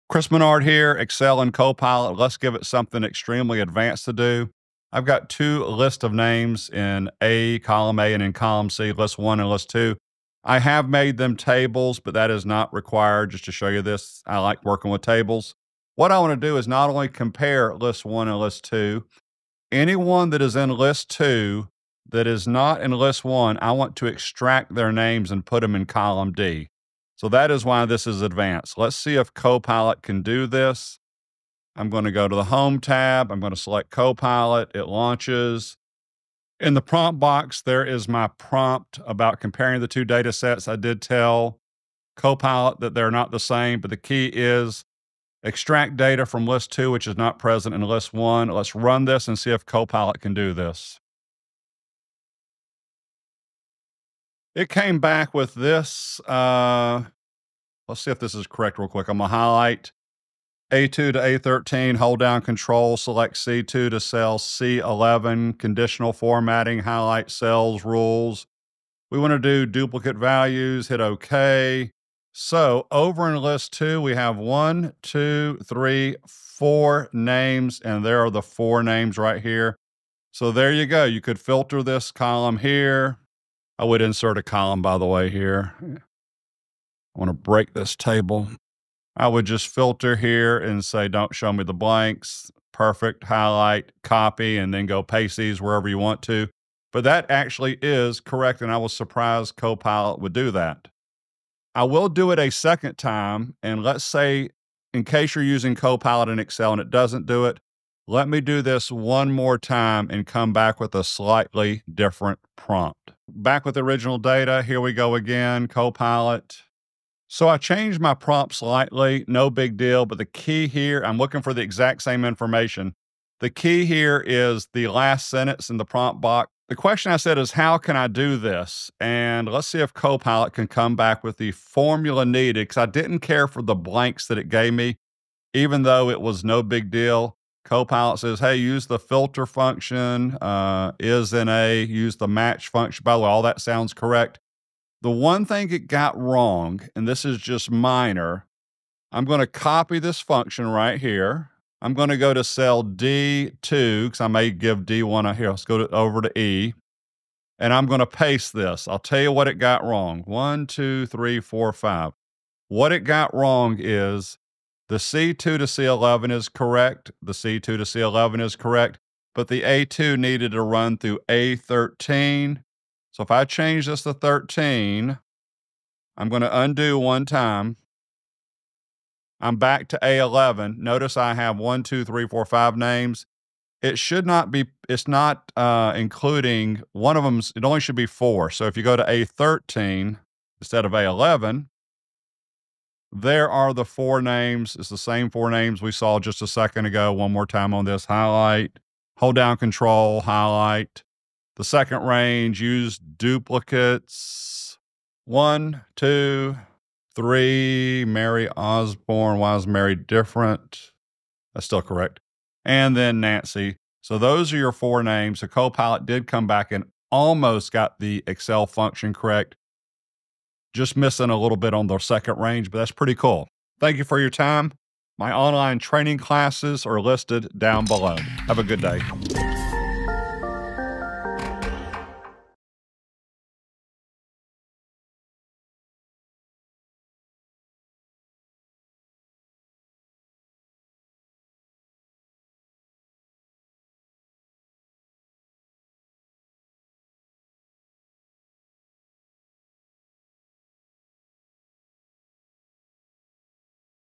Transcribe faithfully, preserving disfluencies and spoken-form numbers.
Chris Menard here, Excel and Copilot. Let's give it something extremely advanced to do. I've got two lists of names in A, column A, and in column C, list one and list two. I have made them tables, but that is not required. Just to show you this, I like working with tables. What I want to do is not only compare list one and list two, anyone that is in list two that is not in list one, I want to extract their names and put them in column D. So that is why this is advanced. Let's see if Copilot can do this. I'm going to go to the Home tab. I'm going to select Copilot. It launches. In the prompt box, there is my prompt about comparing the two data sets. I did tell Copilot that they're not the same, but the key is extract data from list two, which is not present in list one. Let's run this and see if Copilot can do this. It came back with this. Uh, let's see if this is correct real quick. I'm going to highlight A two to A thirteen, hold down Control, select C two to cell C eleven, conditional formatting, highlight cells, rules. We want to do duplicate values, hit OK. So over in list two, we have one, two, three, four names, and there are the four names right here. So there you go. You could filter this column here. I would insert a column, by the way, here. I want to break this table. I would just filter here and say, don't show me the blanks. Perfect. Highlight, copy, and then go paste these wherever you want to. But that actually is correct, and I was surprised Copilot would do that. I will do it a second time, and let's say, in case you're using Copilot in Excel and it doesn't do it, let me do this one more time and come back with a slightly different prompt. Back with the original data, here we go again, Copilot. So I changed my prompt slightly, no big deal, but the key here, I'm looking for the exact same information. The key here is the last sentence in the prompt box. The question I said is, how can I do this? And let's see if Copilot can come back with the formula needed, because I didn't care for the blanks that it gave me, even though it was no big deal. Copilot says, hey, use the filter function, uh, is in A, use the match function. By the way, all that sounds correct. The one thing it got wrong, and this is just minor, I'm going to copy this function right here. I'm going to go to cell D two, because I may give D one a here. Let's go to, over to E, and I'm going to paste this. I'll tell you what it got wrong. One, two, three, four, five. What it got wrong is the C two to C eleven is correct. The C two to C eleven is correct, but the A two needed to run through A thirteen. So if I change this to thirteen, I'm going to undo one time. I'm back to A eleven. Notice I have one, two, three, four, five names. It should not be, it's not uh, including one of them. It only should be four. So if you go to A thirteen instead of A eleven, there are the four names. It's the same four names we saw just a second ago. One more time on this. Highlight, hold down Control, highlight. The second range, use duplicates. One, two, three, Mary Osborne. Why is Mary different? That's still correct. And then Nancy. So those are your four names. The Copilot did come back and almost got the Excel function correct. Just missing a little bit on the second range, but that's pretty cool. Thank you for your time. My online training classes are listed down below. Have a good day.